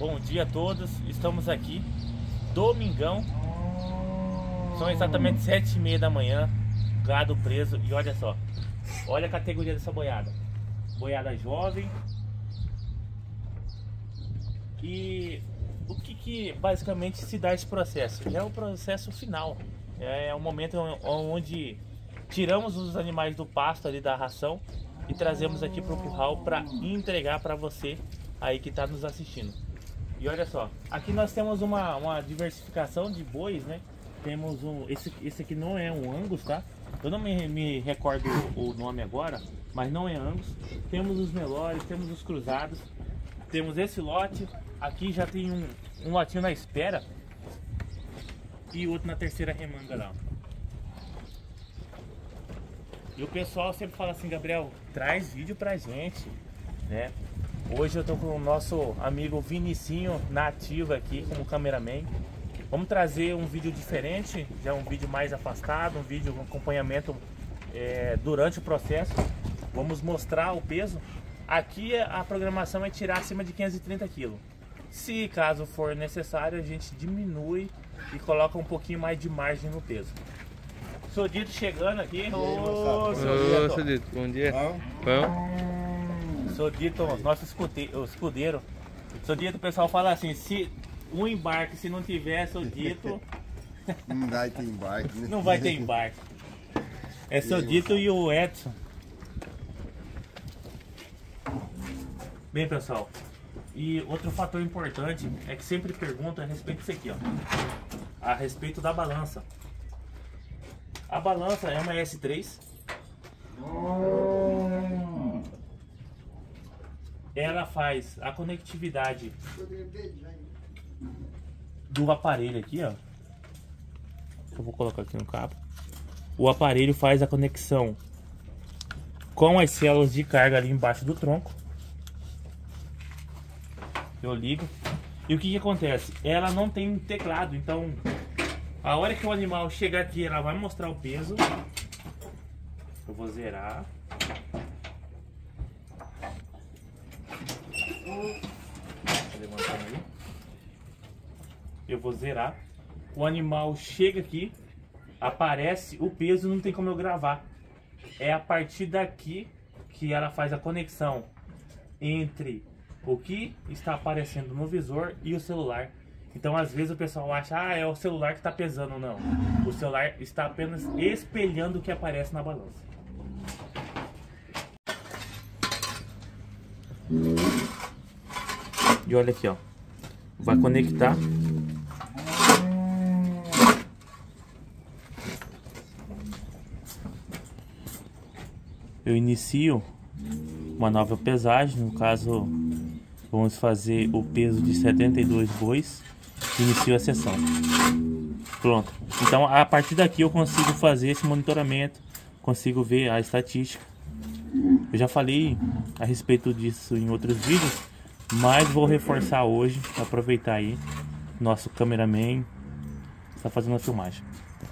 Bom dia a todos, estamos aqui, domingão, são exatamente 7h30 da manhã, gado preso e olha só, olha a categoria dessa boiada, boiada jovem. E o que basicamente se dá esse processo? Já é o processo final, é o momento onde tiramos os animais do pasto ali da ração e trazemos aqui para o curral para entregar para você aí que está nos assistindo. E olha só, aqui nós temos uma diversificação de bois, né? Temos esse aqui não é um Angus, tá? Eu não me recordo o nome agora, mas não é Angus. Temos os Nelores, temos os cruzados, temos esse lote. Aqui já tem um lotinho na espera e outro na terceira remanga lá. E o pessoal sempre fala assim: Gabriel, traz vídeo pra gente, né? Hoje eu tô com o nosso amigo Vinicinho na ativa aqui como cameraman. Vamos trazer um vídeo diferente, já um vídeo mais afastado, um vídeo com acompanhamento durante o processo. Vamos mostrar o peso. Aqui a programação é tirar acima de 530 kg. Se caso for necessário, a gente diminui e coloca um pouquinho mais de margem no peso. Sodito chegando aqui. Ô, Sodito, bom dia. Bom. Sodito, nosso escudeiro. Sodito, o pessoal fala assim: se um embarque, se não tiver Sodito, não vai ter embarque, né? Não vai ter embarque. É Sodito e o Edson. Bem, pessoal, e outro fator importante é que sempre perguntam a respeito disso aqui, ó, a respeito da balança. A balança é uma S3. Ela faz a conectividade do aparelho aqui, ó. Eu vou colocar aqui no cabo. O aparelho faz a conexão com as células de carga ali embaixo do tronco. Eu ligo. E o que acontece? Ela não tem teclado, então a hora que o animal chegar aqui, ela vai mostrar o peso. Eu vou zerar. Eu vou zerar. O animal chega aqui, aparece o peso, não tem como eu gravar. É a partir daqui que ela faz a conexão entre o que está aparecendo no visor e o celular. Então às vezes o pessoal acha: ah, é o celular que está pesando. Não, o celular está apenas espelhando o que aparece na balança. E olha aqui, ó, vai conectar. Eu inicio uma nova pesagem, no caso vamos fazer o peso de 72 bois. Inicio a sessão. Pronto. Então a partir daqui eu consigo fazer esse monitoramento, consigo ver a estatística. Eu já falei a respeito disso em outros vídeos, mas vou reforçar hoje, aproveitar aí. Nosso cameraman está fazendo a filmagem.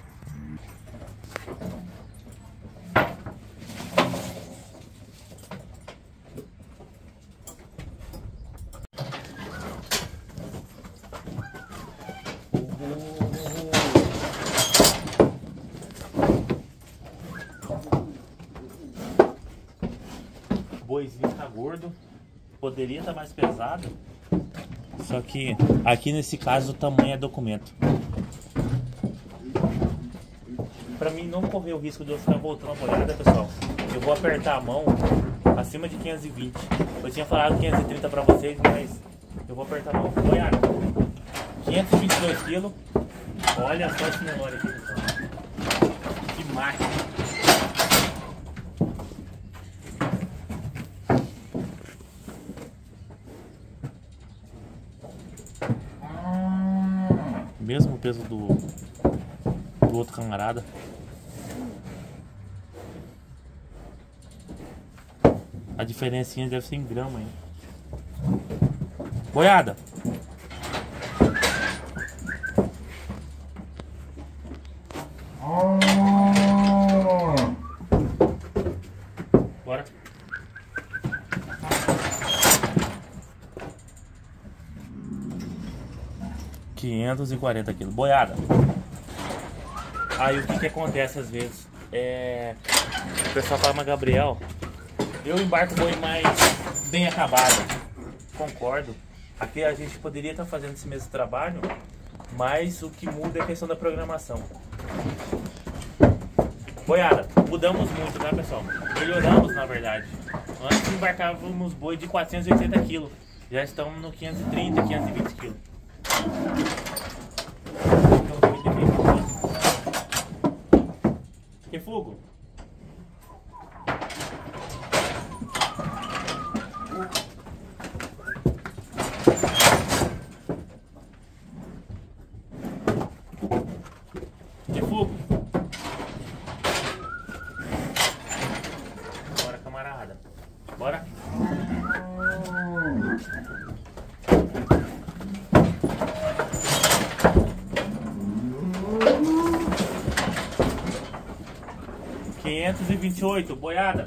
O boizinho tá gordo, poderia estar mais pesado, só que aqui nesse caso o tamanho é documento. Para mim não correr o risco de eu ficar voltando a boiada, pessoal, eu vou apertar a mão acima de 520. Eu tinha falado 530 para vocês, mas eu vou apertar a mão. Boiada, 522 kg. Olha só esse Nelore aqui, pessoal. Que máquina. Mesmo peso do outro camarada. A diferencinha deve ser em grama, hein? Boiada! Bora! 540 quilos. Boiada. Aí o que acontece às vezes? O pessoal fala, mas Gabriel, eu embarco boi mais bem acabado. Concordo. Aqui a gente poderia estar fazendo esse mesmo trabalho, mas o que muda é a questão da programação. Boiada, mudamos muito, né, pessoal? Melhoramos, na verdade. Antes embarcávamos boi de 480 kg. Já estamos no 530, 520 kg. Refugo. Refugo. Bora, camarada. Bora. $528, boiada.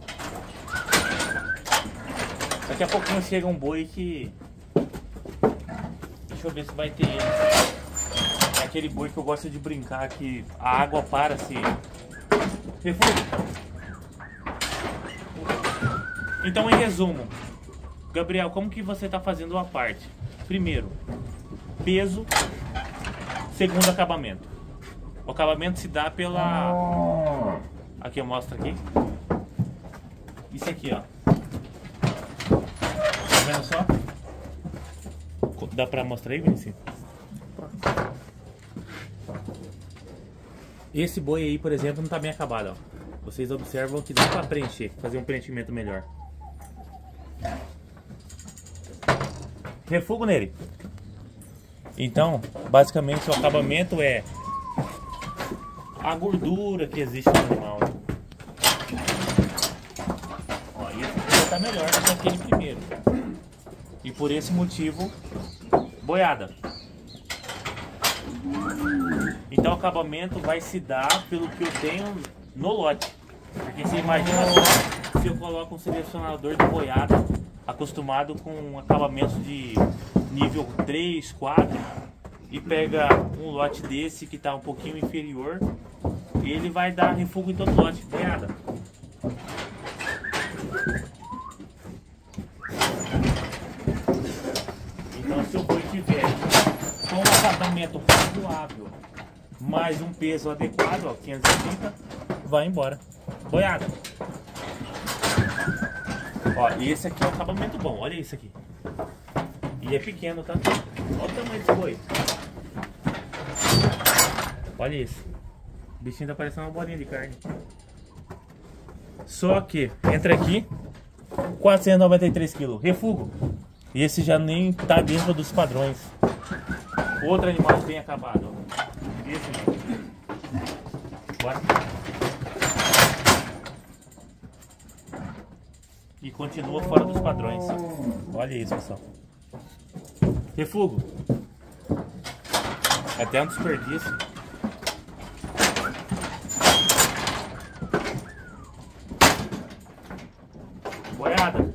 Daqui a pouquinho chega um boi que... Deixa eu ver se vai ter ele. É aquele boi que eu gosto de brincar, que a água para se... Refúgio. Então, em resumo, Gabriel, como que você está fazendo a parte? Primeiro, peso. Segundo, acabamento. O acabamento se dá pela... Aqui eu mostro aqui. Isso aqui, ó. Tá vendo só? Dá pra mostrar aí, Vinicius? Esse boi aí, por exemplo, não tá bem acabado, ó. Vocês observam que dá pra preencher, fazer um preenchimento melhor. Refugo nele. Então, basicamente o acabamento é a gordura que existe no animal. Ó, esse já tá melhor do que aquele primeiro. E por esse motivo, boiada. Então o acabamento vai se dar pelo que eu tenho no lote. Porque você imagina só se eu coloco um selecionador de boiada acostumado com acabamentos de nível 3, 4 e pega um lote desse que está um pouquinho inferior, ele vai dar refugo em todo lote, boiada. Então se o boi tiver com um acabamento razoável, mais um peso adequado, ó, 530, vai embora. Boiada. Ó, e esse aqui é um acabamento bom, olha isso aqui. E é pequeno, tá? Olha o tamanho desse boi. Olha isso. O bichinho tá parecendo uma bolinha de carne. Só que, entra aqui, 493 kg. Refugo. E esse já nem tá dentro dos padrões. Outro animal bem acabado. Ó. Esse mesmo. Bora. E continua fora dos padrões. Olha isso, pessoal. Refugo. Até um desperdício. Boiada.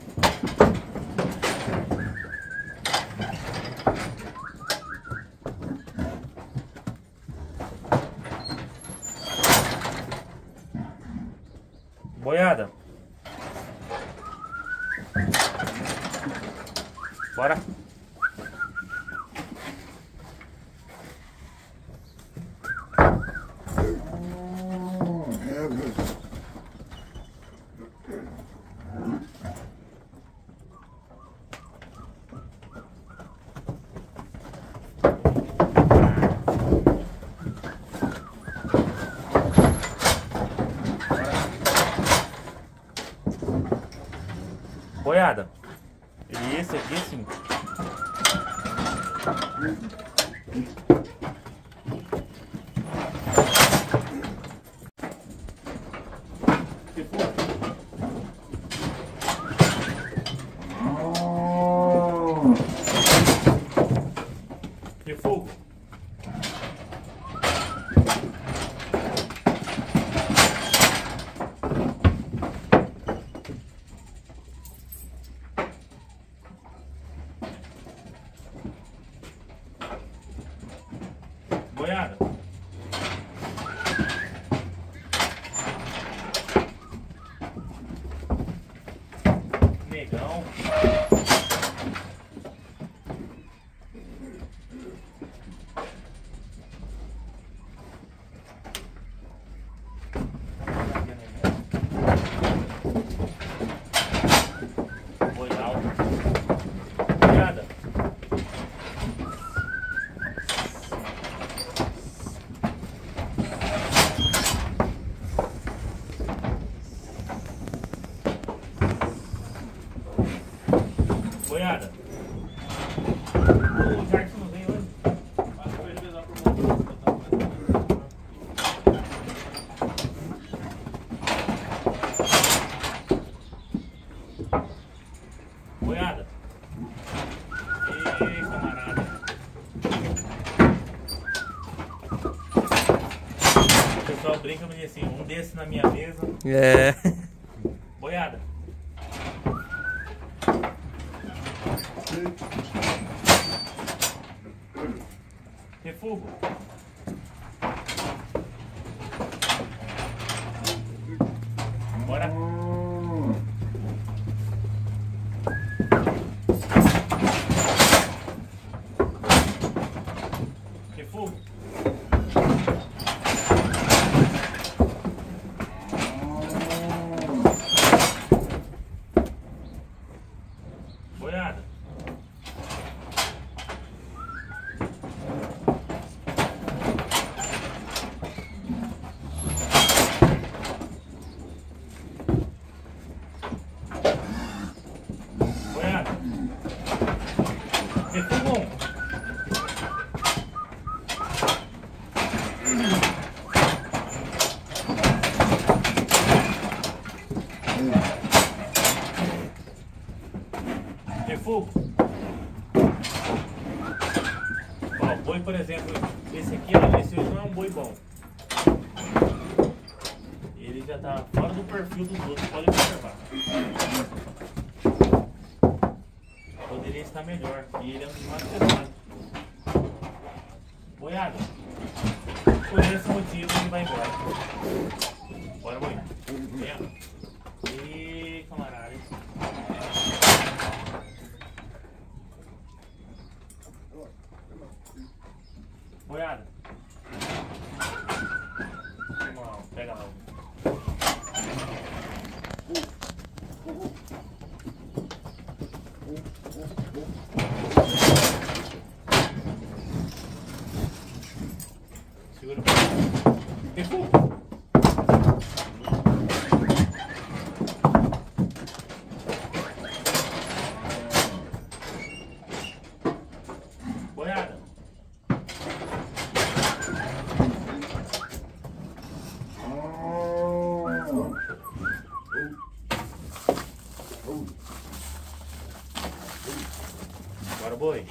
Boiada. Bora. Boiada. E esse aqui assim. Refugo. Negão. Boiada. O Jardim não vem hoje. Acho que vai revezar por boiada. Ei, camarada. O pessoal brinca me assim, um desse na minha mesa. É. Boiada. Refugo. Bora. Refugo. Boiada. Boiada. Refugo. Refugo. Ó, boi, por exemplo, esse aqui, ó, esse não é um boi bom. Ele já tá fora do perfil dos outros, pode observar. Poderia estar melhor, e ele é um dos mais pesados. Boiada. Por esse motivo ele vai embora. Bora, boi. Vem, ó. E camarada. Boiada. Vamos lá, pega lá. Segura. Refugo. Boiada. Bora, boi.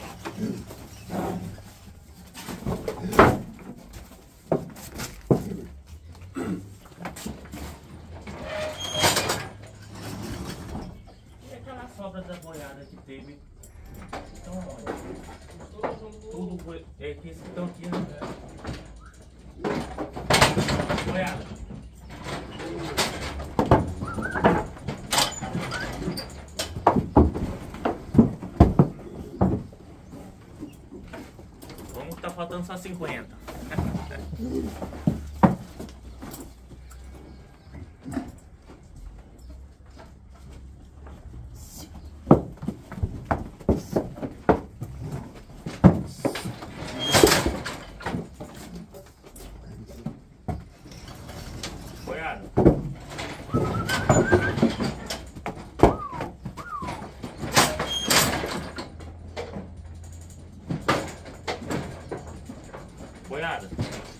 E aquela sobra da boiada que teve? Então, olha, tudo foi. É que esses que estão aqui, né? Boiada. Vamos que tá faltando só 50. Boiada. Boiada.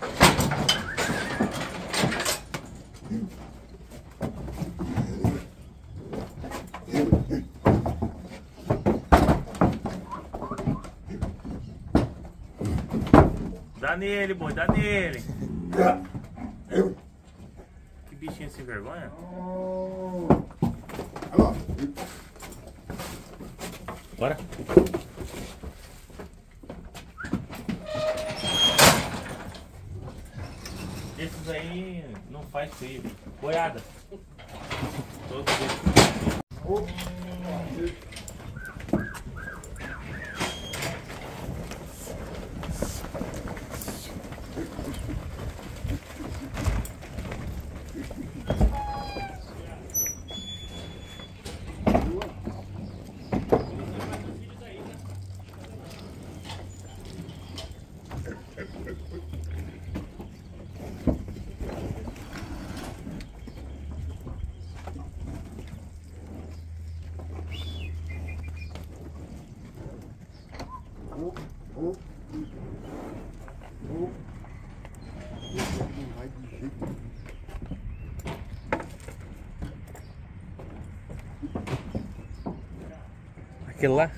Dá nele, boi, dá nele. Que bichinho sem vergonha. Bora. Esses aí não faz feio. Boiada. Todos eles. Aquele lá?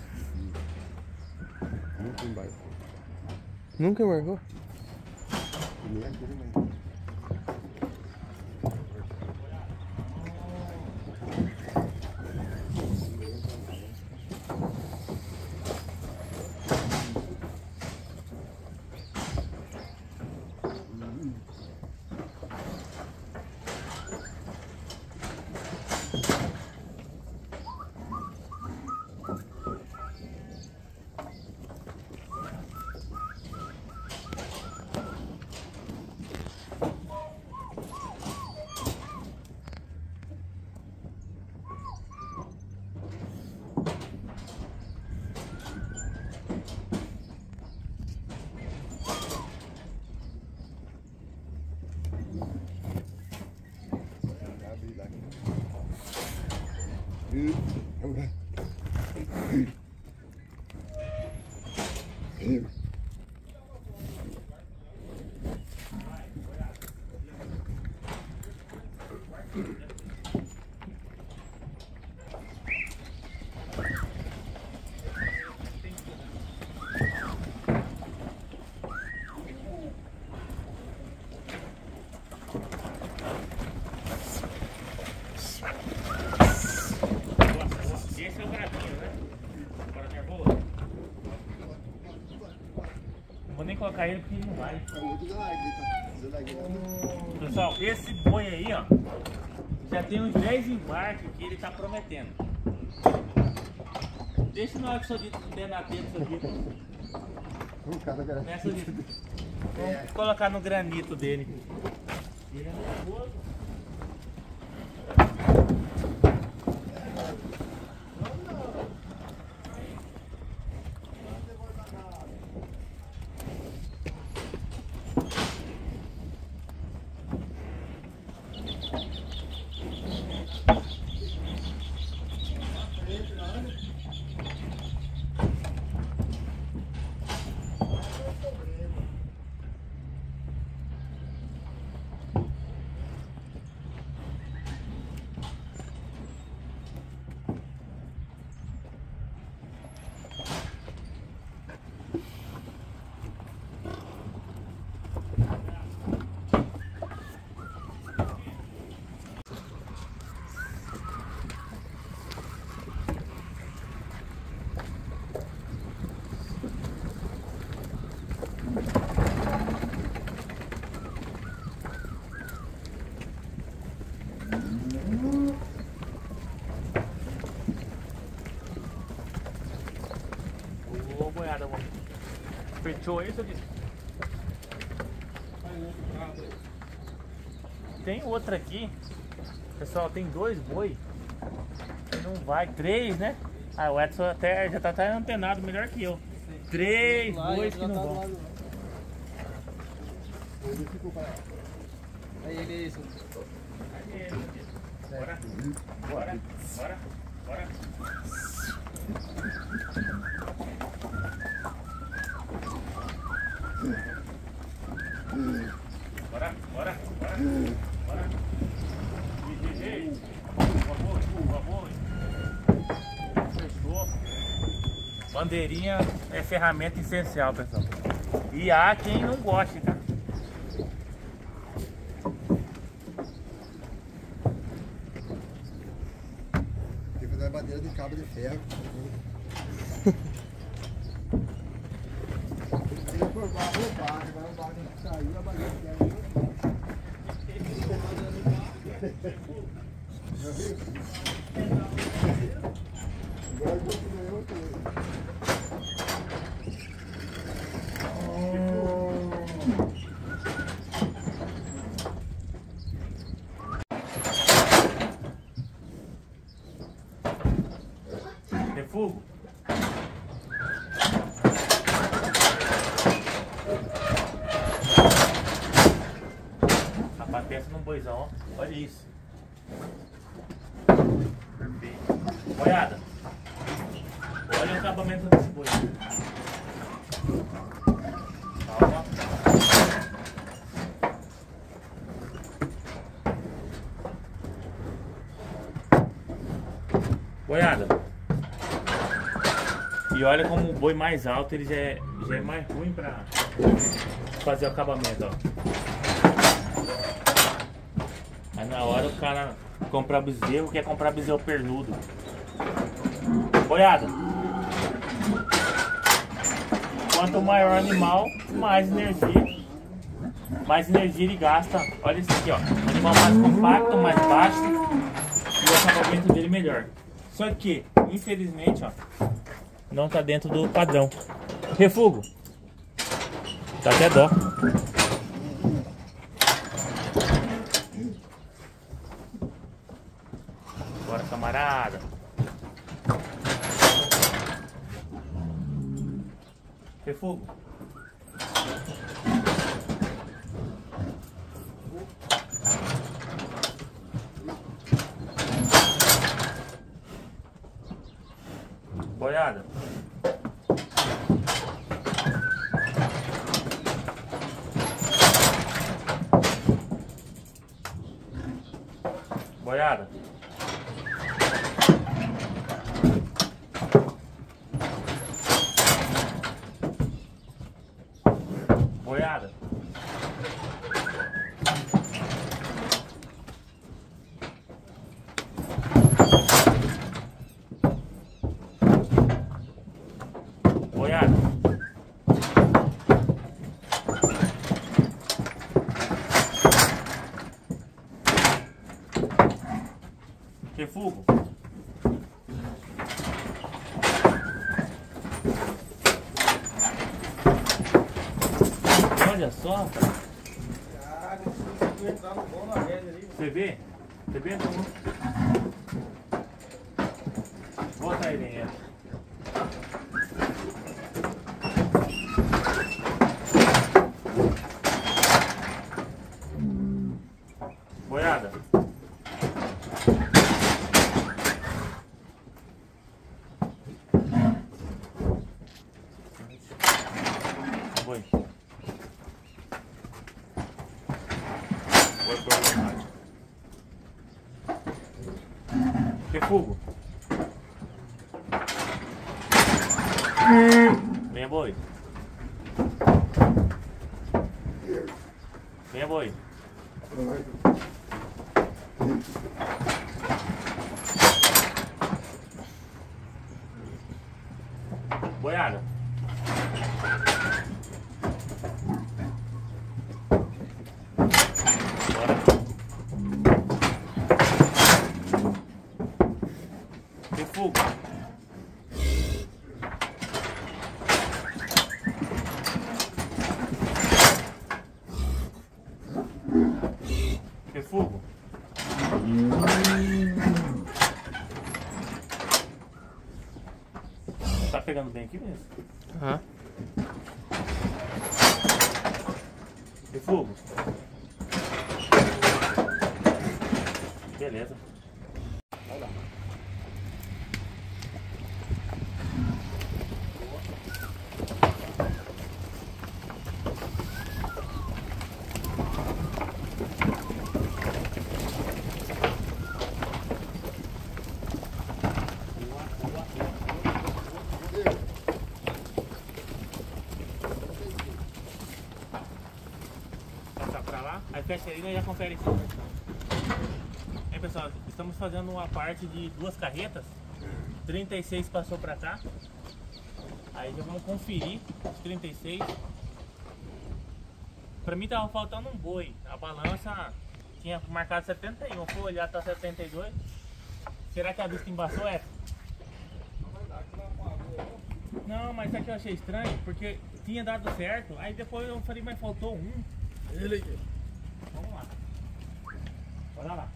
Nunca embarcou. Nunca embarcou? Nem aquele mesmo. Esse é o gravinho, né? Agora nervoso. Não vou nem colocar ele porque ele não vai. Pessoal, esse boi aí, ó, já tem uns 10 embarques que ele tá prometendo. Deixa na hora que o Sodito der na teta, Sodito. Né, Sodito? Vamos colocar no granito dele. Ele é nervoso. Ô, boiada, mano. Fechou aí, Sodito? Tem outra aqui. Pessoal, tem 2 boi. Que não vai. 3, né? Ah, o Edson até já tá até antenado melhor que eu. 3 bois que não vão. Aí ele é isso. Bora, bora, bora, bora. Bora, bora, bora, bora. Ei, por favor. Fechou. Bandeirinha é ferramenta essencial, pessoal. E há quem não goste, tá? Tem que fazer a bandeira de cabo de ferro. Tem que formar o barco, agora o barco tem que sair, a bandeira de ferro. Agora eu continuei outro. Refugo. Rapaz, pensa num boizão, ó. Olha isso. Perfeito. Boiada. Olha o acabamento desse boi. Calma. Boiada. E olha como o boi mais alto ele já é mais ruim pra fazer o acabamento, ó. Aí na hora o cara comprar bezerro, quer comprar bezerro pernudo. Boiada. Quanto maior o animal, mais energia ele gasta. Olha isso aqui, ó. Animal mais compacto, mais baixo e o acabamento dele melhor. Só que, infelizmente, ó, não tá dentro do padrão. Refugo. Dá até dó. Bora, camarada. Refugo. Boiada. Boiada. Boiada. Boiada. Refugo. Olha só. Você vê? Você vê? Bota aí dentro. Boiada. Boi. Refugo. Venha, boi. Venha, boi. Boiada. Bora. Refugo. Refugo. Tá pegando bem aqui mesmo? Aham. Refugo. Beleza. Vai lá. Passar pra lá, aí fecha ali e já confere isso. Aí pessoal, estamos fazendo uma parte de 2 carretas. 36 passou pra cá. Aí já vamos conferir os 36. Pra mim tava faltando um boi. A balança tinha marcado 71. Fui olhar, tá 72. Será que a vista embaçou essa? Não, mas isso aqui eu achei estranho, porque tinha dado certo. Aí depois eu falei, mas faltou um. Ele aqui. Vamos lá. Bora lá.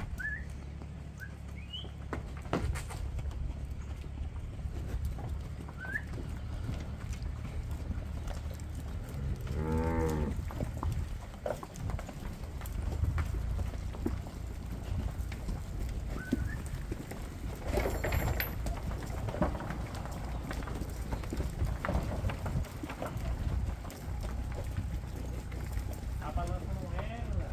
A balança não era.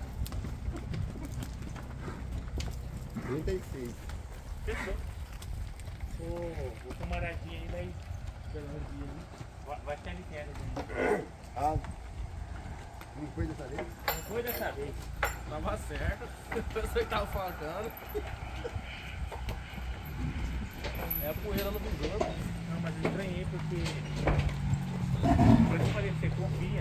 36. Fechou. O camaradinho aí vai Vai ter licença. Ah, não foi dessa vez? Não foi dessa vez. Tava certo. Você tava faltando. É a poeira no visor. Não, mas eu estranhei porque. Por que eu falei, você confia?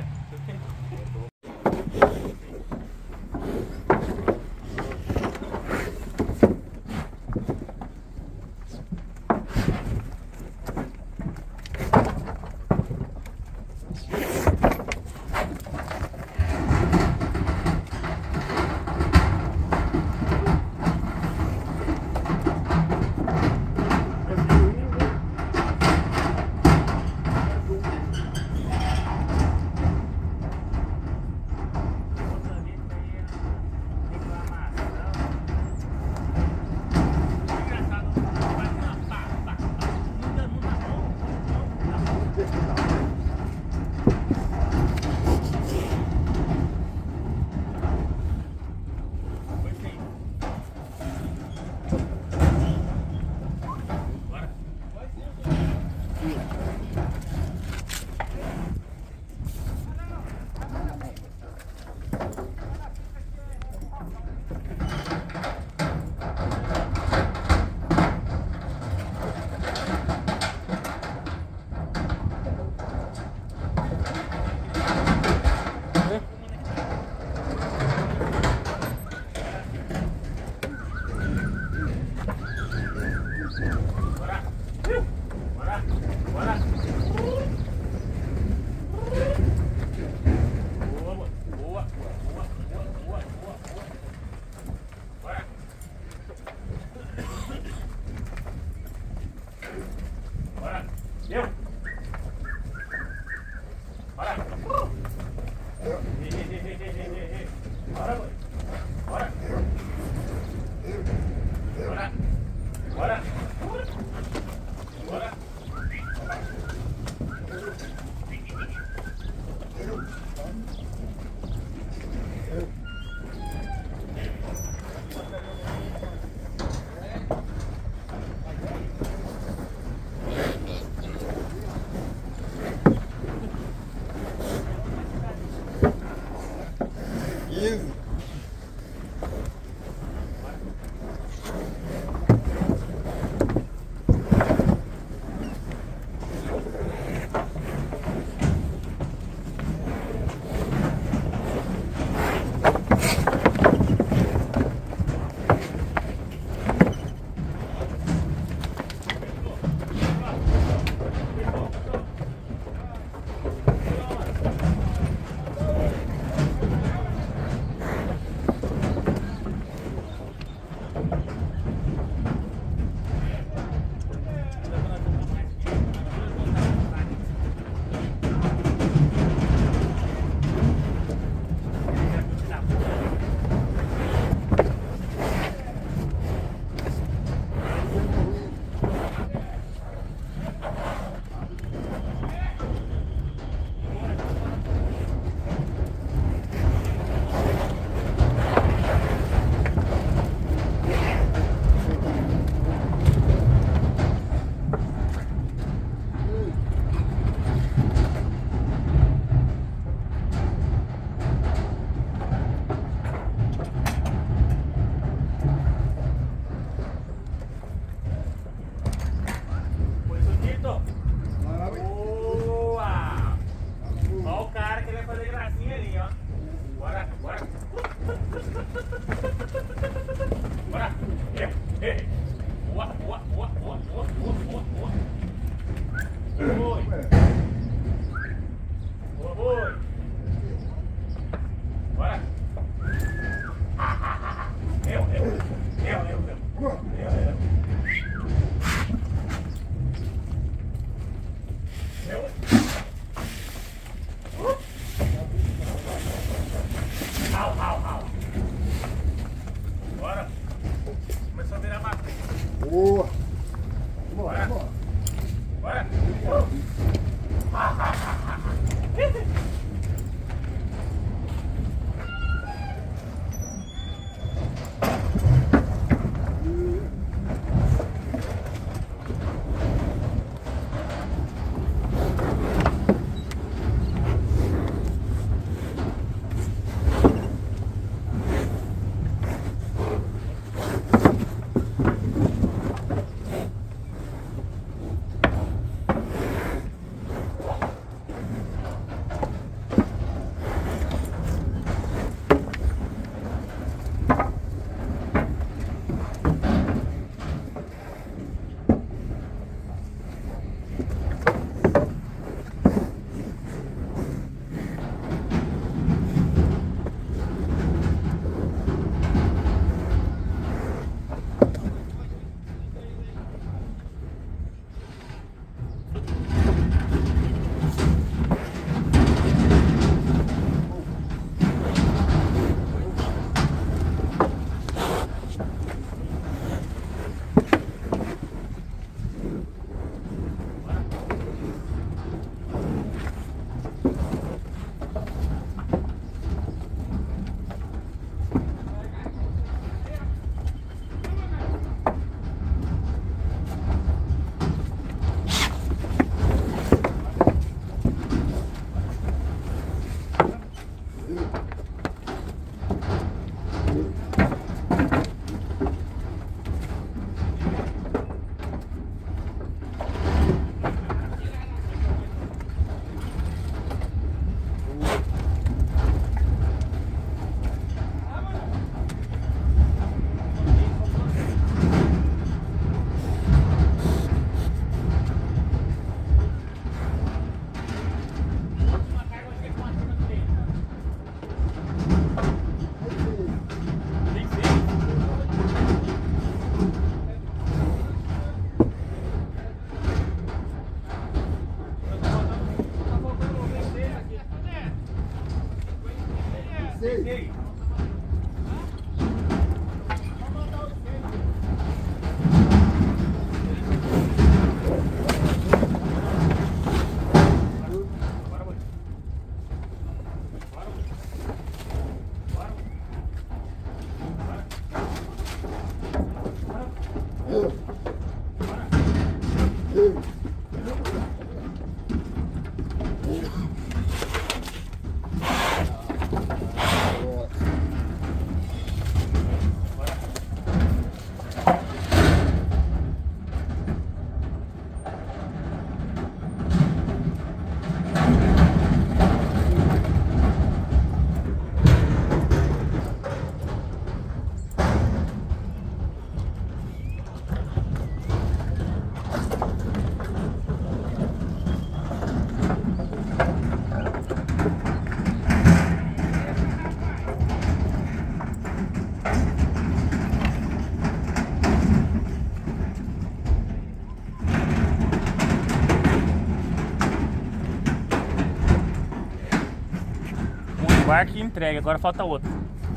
Embarque e entrega, agora falta outro.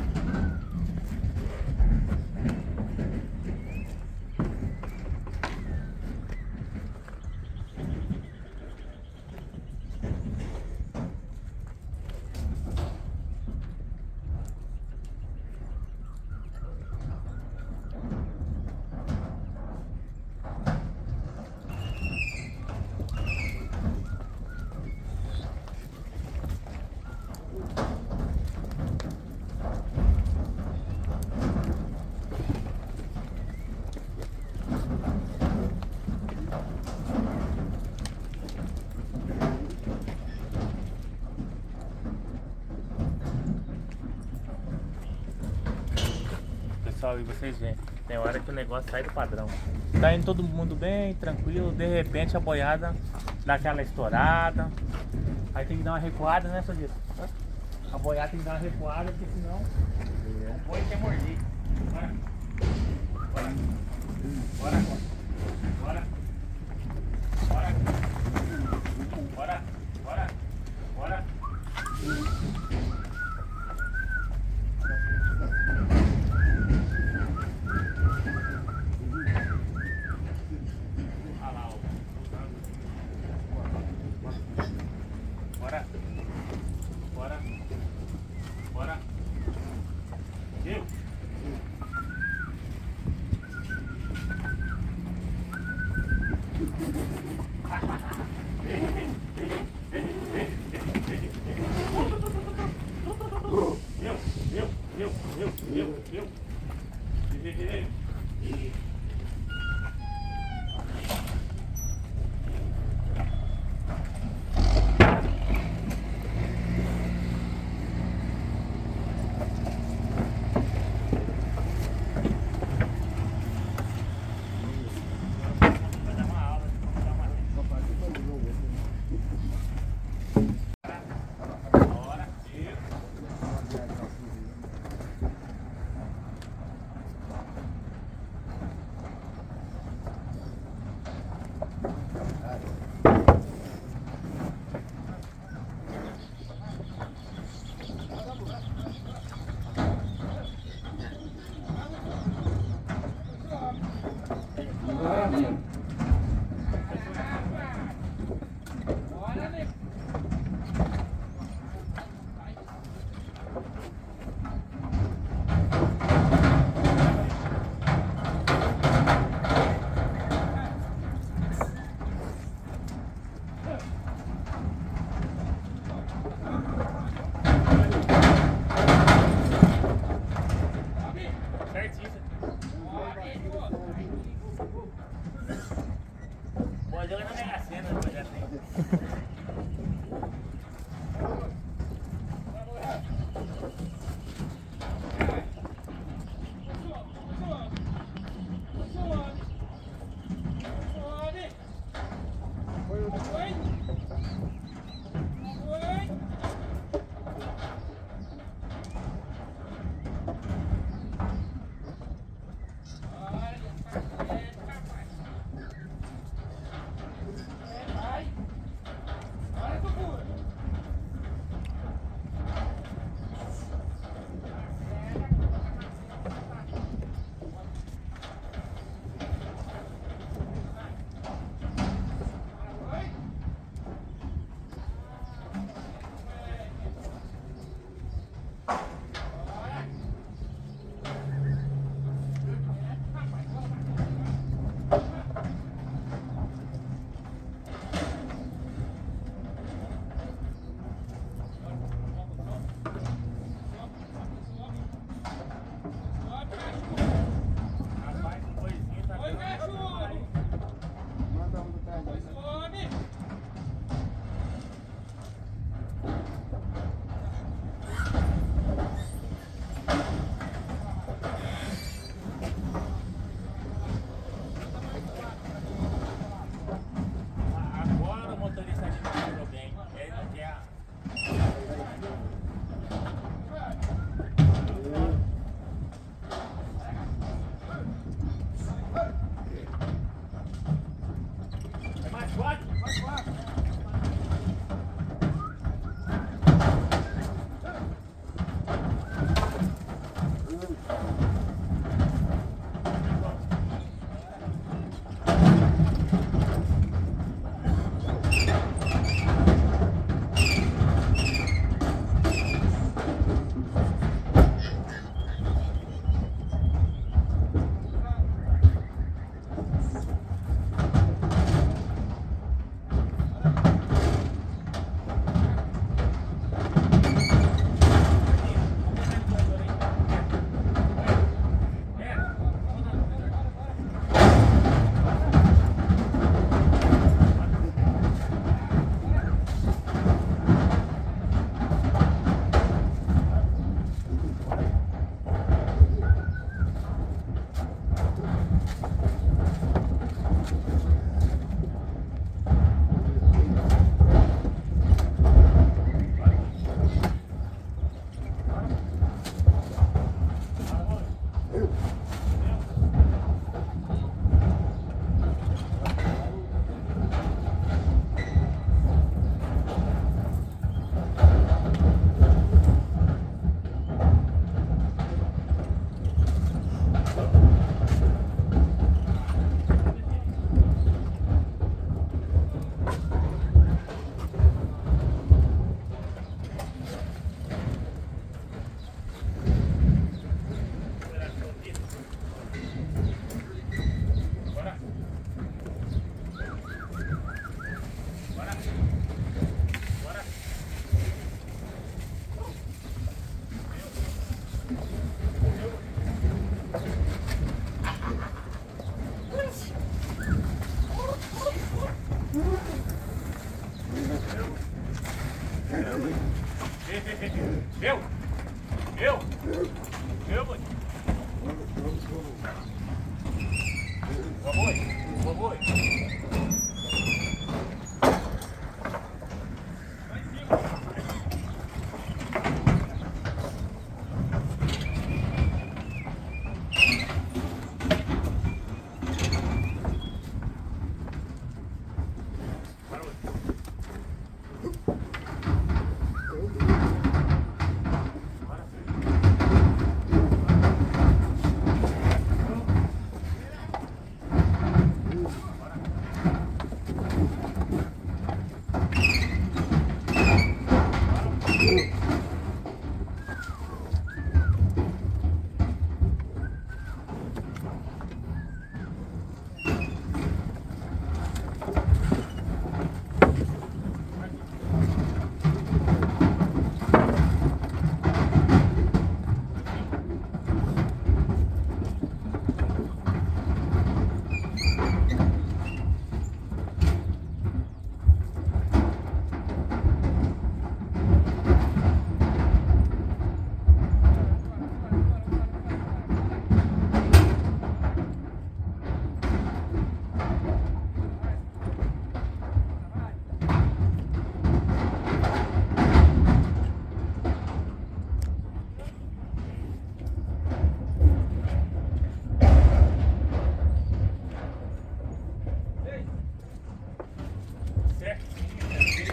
Pessoal, e vocês veem, tem hora que o negócio sai do padrão. Tá indo todo mundo bem, tranquilo, de repente a boiada dá aquela estourada. Aí tem que dar uma recuada, né, Sodito? A boiada tem que dar uma recuada, porque senão o boi quer morder. Bora. Bora. Bora. Bora. Bora. Bora. Bora. Bora. Bora. Bora. Bora. Deu. Pode jogar na Mega Sena, mas já tem.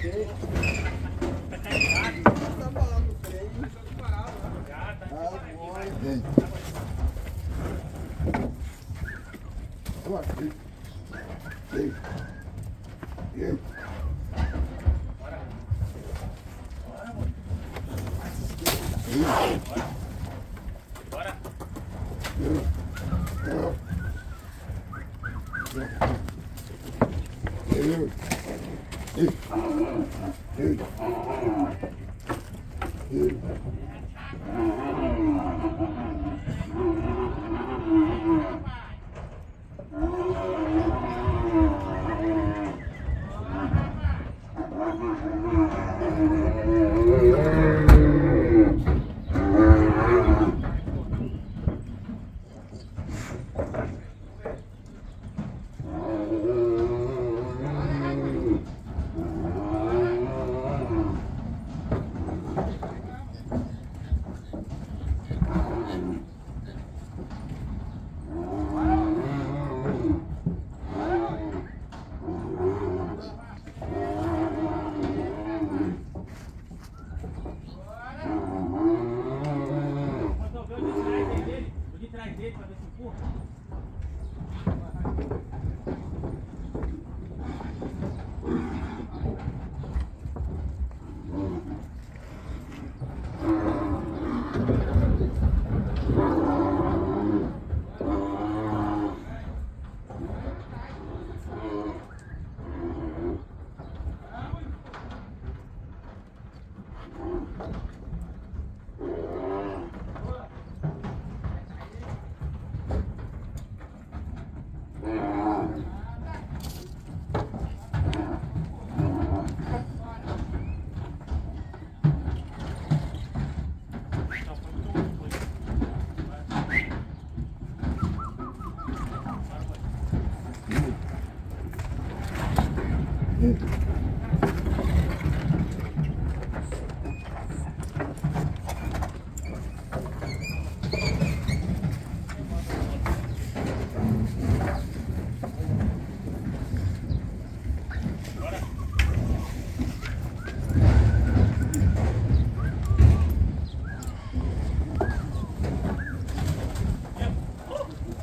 você. Tá carregado. Tá falando o freio. Já, tá Ah, aqui. bom. Bora. O de trás dele pra ver se empurra.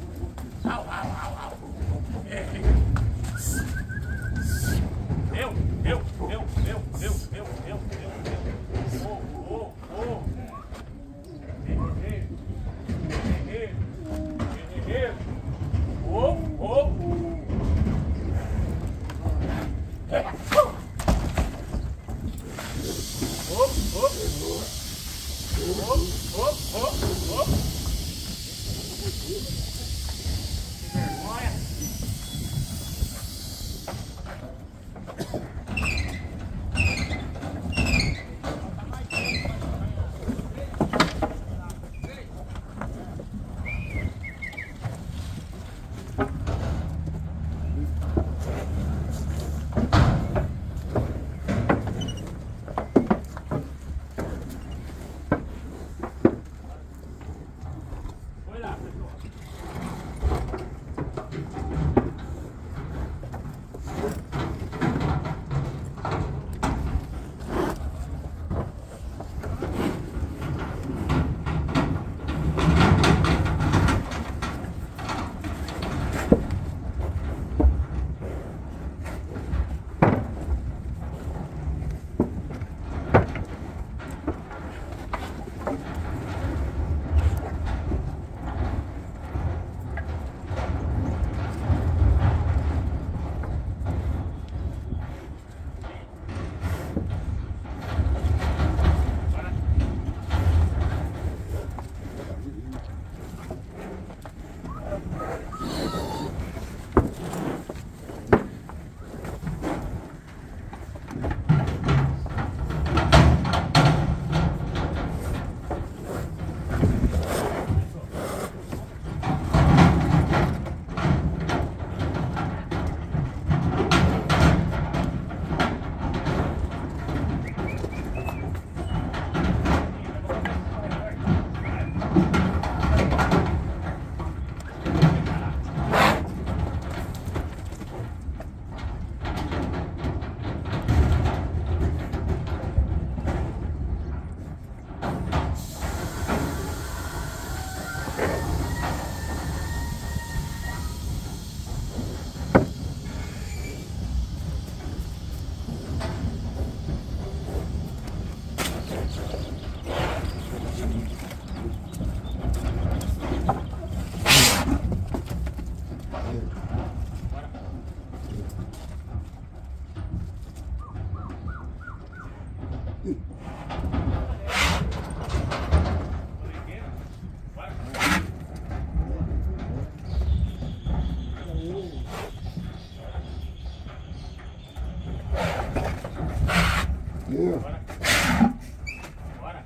Deu? Bora. Bora.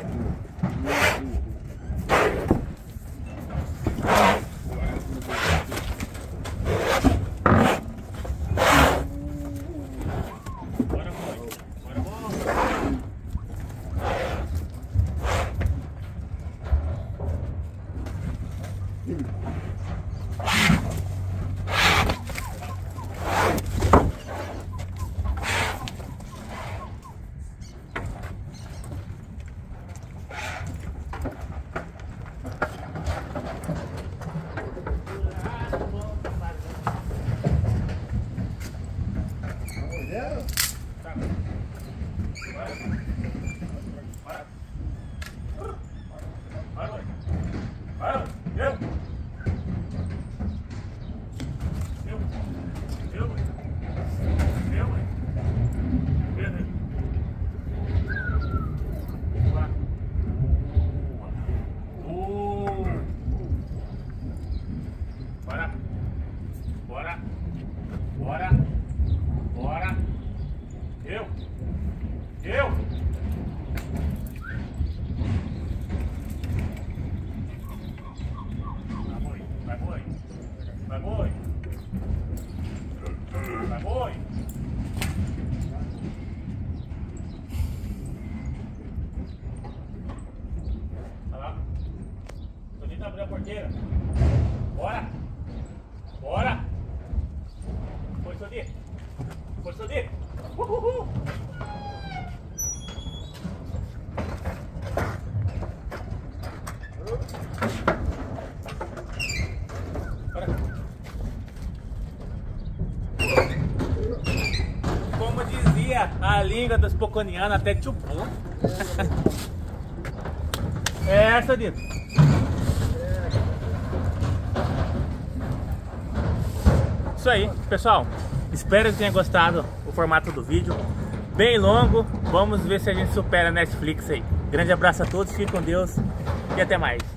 Bora, boy. Bora, boy. Bora. Bora. Bora. Eu. Vai, boi. Vai, boi. Vai, boi. Vai lá. Toninho abriu a porteira. Bora. Bora. Foi, Toninho. Foi, Toninho. Uhul. Como dizia a língua dos poconianos, até tchupum. É, Toninho. Isso aí, pessoal. Espero que tenha gostado o formato do vídeo. Bem longo. Vamos ver se a gente supera a Netflix aí. Grande abraço a todos, fiquem com Deus e até mais.